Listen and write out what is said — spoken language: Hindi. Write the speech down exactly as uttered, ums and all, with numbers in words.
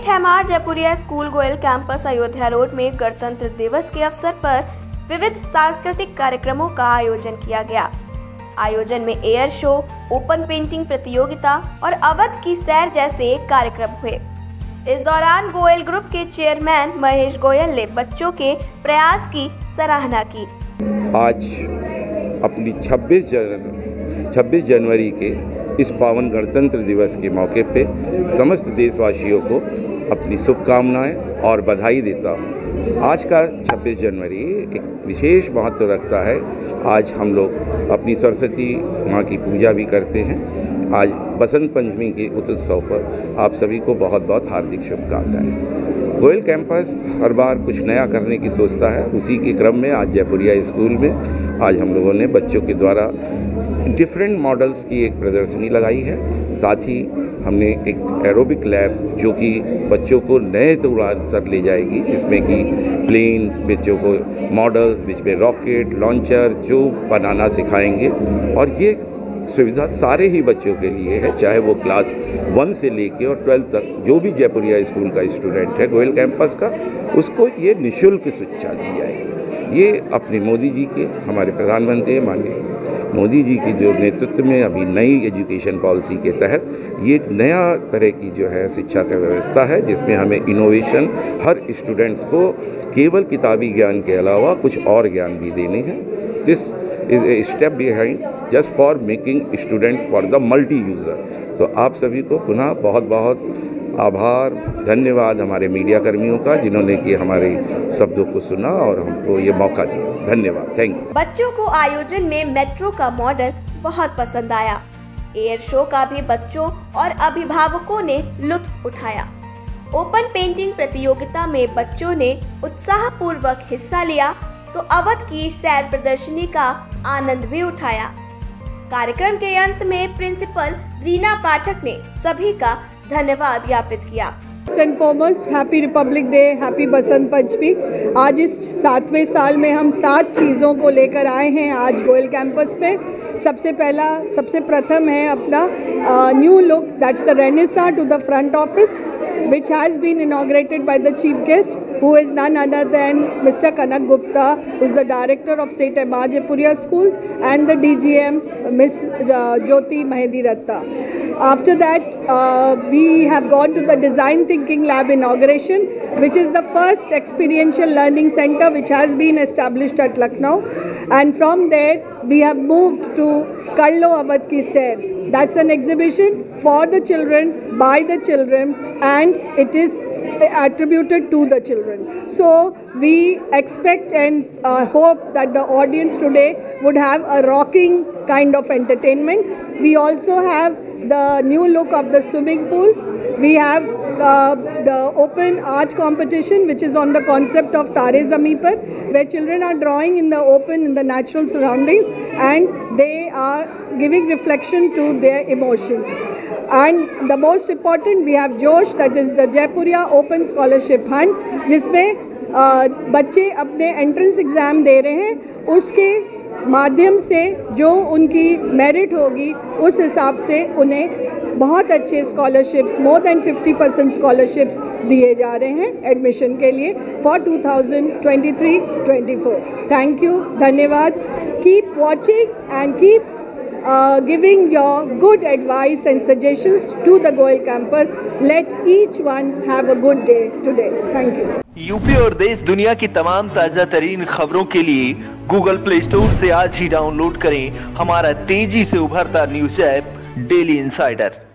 सेठ Hemar Jaipuria school Goyal campus Ayodhya road में गणतंत्र दिवस के अवसर पर विविध सांस्कृतिक कार्यक्रमों का आयोजन किया गया। आयोजन में एयर शो, ओपन पेंटिंग प्रतियोगिता और अवध की सैर जैसे कार्यक्रम हुए। इस दौरान गोयल ग्रुप के चेयरमैन महेश गोयल ने बच्चों के प्रयास की सराहना की। आज अपनी छब्बीस जनवरी के इस पावन गणतंत्र दिवस के मौके पे समस्त देशवासियों को अपनी शुभकामनाएं और बधाई देता हूं। आज का छब्बीस जनवरी एक विशेष महत्व रखता है। आज हम लोग अपनी सरस्वती माँ की पूजा भी करते हैं। आज बसंत पंचमी के उत्सव पर आप सभी को बहुत बहुत हार्दिक शुभकामनाएं। गोयल कैंपस हर बार कुछ नया करने की सोचता है। उसी के क्रम में आज जयपुरिया स्कूल में आज हम लोगों ने बच्चों के द्वारा डिफरेंट मॉडल्स की एक प्रदर्शनी लगाई है। साथ ही हमने एक एरोबिक लैब जो कि बच्चों को नए तौर पर ले जाएगी, जिसमें कि प्लेन्स, बच्चों को मॉडल्स, बीच में रॉकेट लॉन्चर जो बनाना सिखाएंगे। और ये सुविधा सारे ही बच्चों के लिए है, चाहे वो क्लास वन से लेके और ट्वेल्थ तक जो भी जयपुरिया स्कूल का स्टूडेंट है गोयल कैंपस का, उसको ये निःशुल्क शिक्षा दी जाएगी। ये अपने मोदी जी के, हमारे प्रधानमंत्री माननीय मोदी जी की जो नेतृत्व में अभी नई एजुकेशन पॉलिसी के तहत ये एक नया तरह की जो है शिक्षा का व्यवस्था है, जिसमें हमें इनोवेशन हर स्टूडेंट्स को केवल किताबी ज्ञान के अलावा कुछ और ज्ञान भी देने हैं। This is a step behind just for making student for the multi user. तो आप सभी को पुनः बहुत बहुत आभार, धन्यवाद हमारे मीडिया कर्मियों का, जिन्होंने कि हमारे शब्दों को सुना और हमको ये मौका दिया। धन्यवाद, थैंक यू। बच्चों को आयोजन में मेट्रो का मॉडल बहुत पसंद आया। एयर शो का भी बच्चों और अभिभावकों ने लुत्फ उठाया। ओपन पेंटिंग प्रतियोगिता में बच्चों ने उत्साहपूर्वक हिस्सा लिया तो अवध की सैर प्रदर्शनी का आनंद भी उठाया। कार्यक्रम के अंत में प्रिंसिपल रीना पाठक ने सभी का धन्यवाद ज्ञापित किया। First and foremost happy republic day, happy Basant Panchami. आज इस सातवें साल में हम सात चीज़ों को लेकर आए हैं आज गोयल कैंपस पे। सबसे पहला सबसे प्रथम है अपना new look, that's the renaissance to the front office which has been inaugurated by the chief guest, who is none other than Mister Kanak Gupta, who is the director of Seth Hemar Jayapuriya School, and the D G M Miss Jyoti Mahedi Ratta. After that, uh, we have gone to the Design Thinking Lab inauguration, which is the first experiential learning center which has been established at Lucknow. And from there, we have moved to Karlo Awadh Ki Sair. That's an exhibition for the children, by the children, and it is attributed to the children. So we expect and uh, hope that the audience today would have a rocking kind of entertainment. We also have the new look of the swimming pool. We have uh, the open art competition, which is on the concept of Tare Zameen Par, where children are drawing in the open, in the natural surroundings, and they are giving reflection to their emotions. And the most important, we have Josh, that is the Jayapuriya Open Scholarship Hunt, जिसमें बच्चे अपने एंट्रेंस एग्ज़ाम दे रहे हैं। उसके माध्यम से जो उनकी मेरिट होगी उस हिसाब से उन्हें बहुत अच्छे scholarships, more than fifty percent scholarships दिए जा रहे हैं एडमिशन के लिए for two thousand twenty three twenty four. Thank you, धन्यवाद। Keep watching and keep Uh, giving your good advice and suggestions to the Goyal campus. Let each one have a good day today. Thank you. UP और देश दुनिया की तमाम ताज़ा तरीन खबरों के लिए गूगल प्ले स्टोर से आज ही डाउनलोड करें हमारा तेजी से उभरता न्यूज ऐप डेली इनसाइडर।